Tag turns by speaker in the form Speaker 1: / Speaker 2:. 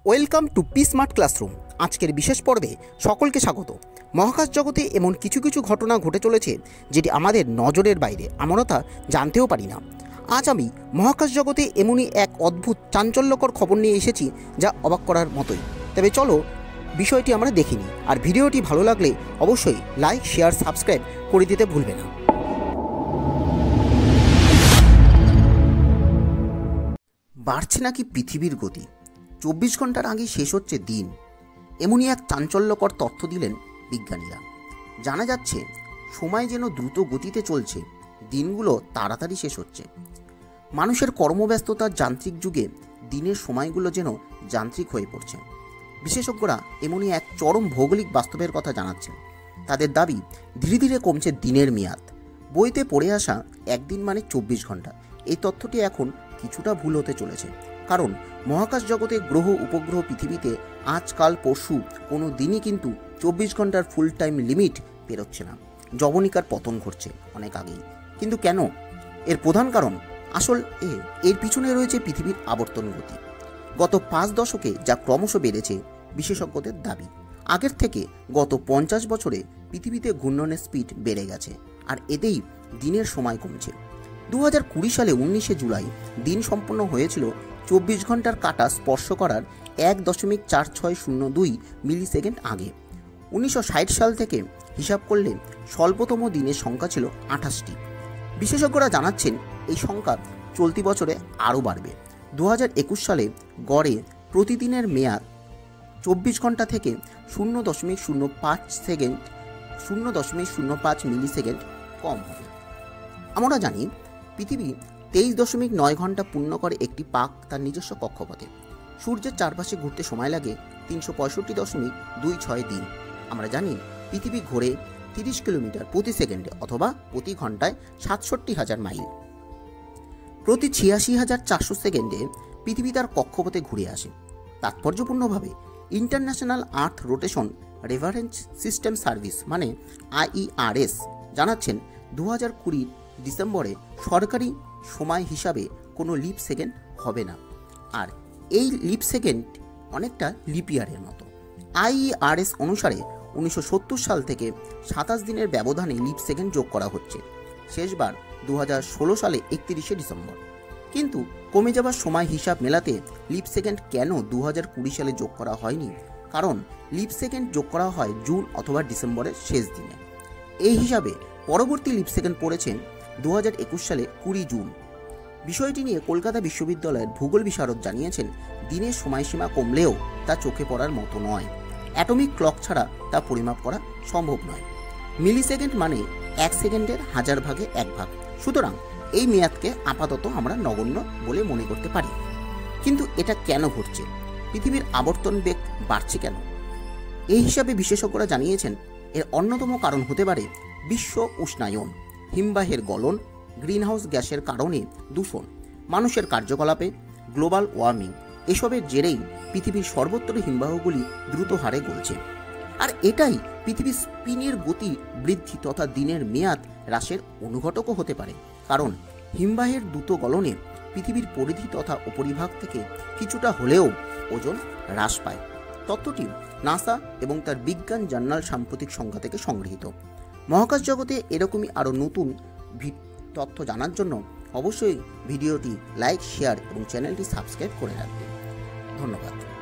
Speaker 1: Welcome to P smart classroom. আজকের বিশেষ পর্বে সকলকে স্বাগত। মহাকাশ জগতে এমন কিছু কিছু ঘটনা ঘটে চলেছে যেটি আমাদের নজরের বাইরে, আমরা তা জানতেও পারি না। আজ আমি মহাকাশ জগতে এমনই এক অদ্ভুত চাঞ্চল্যকর খবর নিয়ে এসেছি যা অবাক করার মতোই। তবে চলো বিষয়টি আমরা দেখিনি, আর ভিডিওটি ভালো লাগলে অবশ্যই লাইক, শেয়ার, সাবস্ক্রাইব করে দিতে ভুলবে না। বাড়ছে নাকি পৃথিবীর গতি, 24 ঘন্টার আগে শেষ হচ্ছে দিন, এমনই এক চাঞ্চল্যকর তথ্য দিলেন বিজ্ঞানীরা। জানা যাচ্ছে সময় যেন দ্রুত গতিতে চলছে, দিনগুলো তাড়াতাড়ি শেষ হচ্ছে। মানুষের কর্মব্যস্ততার যান্ত্রিক যুগে দিনের সময়গুলো যেন যান্ত্রিক হয়ে পড়ছে। বিশেষজ্ঞরা এমনই এক চরম ভৌগোলিক বাস্তবের কথা জানাচ্ছেন। তাদের দাবি, ধীরে ধীরে কমছে দিনের মেয়াদ। বইতে পড়ে আসা একদিন মানে 24 ঘন্টা, এই তথ্যটি এখন কিছুটা ভুল হতে চলেছে। কারণ মহাকাশ জগতে গ্রহ উপগ্রহ পৃথিবীতে আজকাল পরশু কোনো দিনই কিন্তু 24 ঘন্টার ফুল টাইম লিমিট পেরোচ্ছে না। যবনিকার পতন ঘটছে অনেক আগেই। কিন্তু কেন? এর প্রধান কারণ এর পিছনে রয়েছে পৃথিবীর আবর্তন গতি। গত 5 দশকে যা ক্রমশ বেড়েছে, বিশেষজ্ঞদের দাবি আগের থেকে গত 50 বছরে পৃথিবীতে ঘূর্ণনের স্পিড বেড়ে গেছে, আর এতেই দিনের সময় কমছে। 2020 সালে 19শে জুলাই দিন সম্পন্ন হয়েছিল 24 ঘন্টার কাঁটা স্পর্শ করার 1.4602 মিলি সেকেন্ড আগে। 1960 সাল থেকে হিসাব করলে স্বল্পতম দিনের সংখ্যা ছিল 28টি। বিশেষজ্ঞরা জানাচ্ছেন এই সংখ্যা চলতি বছরে আরও বাড়বে। 2021 সালে গড়ে প্রতিদিনের মেয়াদ 24 ঘন্টা থেকে 0.05 মিলি সেকেন্ড কম হবে। আমরা জানি পৃথিবী 23.9 ঘন্টা পূর্ণ করে একটি পাক তার নিজস্ব কক্ষপথে। সূর্যের চারপাশে ঘুরতে সময় লাগে 365.26 দিন। আমরা জানি পৃথিবী ঘোরে 30 কিলোমিটার প্রতি সেকেন্ডে অথবা প্রতি ঘন্টায় 67,000 মাইল। প্রতি 86,400 সেকেন্ডে পৃথিবী তার কক্ষপথে ঘুরে আসে। তাৎপর্যপূর্ণভাবে international earth rotation reference system service মানে IERS জানাচ্ছেন 2020 ডিসেম্বরে সরকারি সময় হিসাবে কোনো লিপ সেকেন্ড হবে না। আর এই লিপ সেকেন্ড অনেকটা লিপ ইয়ারের মতো। IERS অনুসারে 1970 সাল থেকে 27 দিনের ব্যবধানে লিপ সেকেন্ড যোগ করা হচ্ছে, শেষবার 2016 সালে 31শে ডিসেম্বর। কিন্তু কমে যাওয়ার সময় হিসাব মেলাতে লিপ সেকেন্ড কেন 2020 সালে যোগ করা হয়নি? কারণ লিপ সেকেন্ড যোগ করা হয় জুন অথবা ডিসেম্বরের শেষ দিনে। এই হিসাবে পরবর্তী লিপ সেকেন্ড পড়েছেন 2021 সালে 20 জুন। বিষয়টি নিয়ে কলকাতা বিশ্ববিদ্যালয়ের ভূগোল বিশারদ জানিয়েছেন, দিনের সময়সীমা কমলেও তা চোখে পড়ার মতো নয়। অ্যাটমিক ক্লক ছাড়া তা পরিমাপ করা সম্ভব নয়। মিলি সেকেন্ড মানে 1 সেকেন্ডের 1000 ভাগে 1 ভাগ। সুতরাং এই মেয়াদকে আপাতত আমরা নগণ্য বলে মনে করতে পারি। কিন্তু এটা কেন ঘটছে? পৃথিবীর আবর্তন বেগ বাড়ছে কেন? এই হিসাবে বিশেষজ্ঞরা জানিয়েছেন, এর অন্যতম কারণ হতে পারে বিশ্ব উষ্ণায়ন, হিমবাহের গলন, গ্রিনহাউস গ্যাসের কারণে দূষণ, মানুষের কার্যকলাপে গ্লোবাল ওয়ার্মিং। এসবের জেরেই পৃথিবীর সর্বত্র হিমবাহগুলি দ্রুত হারে গলছে। আর এটাই পৃথিবীর স্পিনের গতি বৃদ্ধি তথা দিনের মেয়াদ হ্রাসের অনুঘটকও হতে পারে। কারণ হিমবাহের দ্রুত গলনে পৃথিবীর পরিধি তথা উপরিভাগ থেকে কিছুটা হলেও ওজন হ্রাস পায়। তথ্যটি নাসা এবং তার বিজ্ঞান জার্নাল সাম্প্রতিক সংখ্যা থেকে সংগৃহীত। মহাকাশ জগতে এরকমই আরও নতুন তথ্য জানার জন্য অবশ্যই ভিডিওটি লাইক, শেয়ার এবং চ্যানেলটি সাবস্ক্রাইব করে রাখবেন। ধন্যবাদ।